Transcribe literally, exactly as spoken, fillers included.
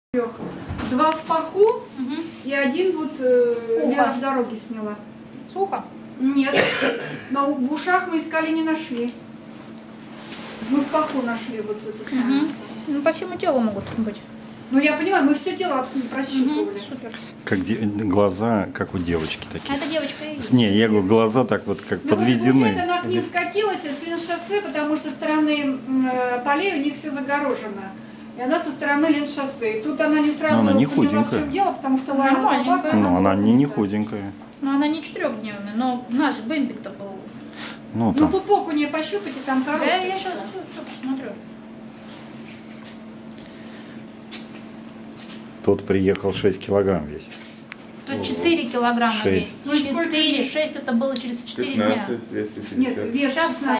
Трех. Два в паху, угу. И один вот э, Лера с дороги сняла. Сухо? Нет. Но в ушах мы искали, не нашли. Мы в паху нашли вот это. Угу. Ну, по всему телу могут быть. Ну, я понимаю, мы все тело абсолютно прощупывали. Угу, супер. Как де... глаза, как у девочки такие. А это девочка и есть. Не, я говорю, глаза так вот как ну, подведены. Вот, она к ним вкатилась с Леншоссе, потому что со стороны э, полей у них все загорожено. И она со стороны Леншоссе. И тут она не сразу она не поняла, в худенькая. чем дело, потому что лаяла собака. Но она не, не худенькая. Но она не четырехдневная, но наш Бэмбик-то был. Ну, ну пупок у нее пощупайте, там коробка. Да, я сейчас все, все посмотрю. Тот приехал шесть килограмм весь. Тут четыре килограмма шесть. весь. четыре, шесть это было через четыре дня. пятнадцать, двести пятьдесят. Нет, вес Сейчас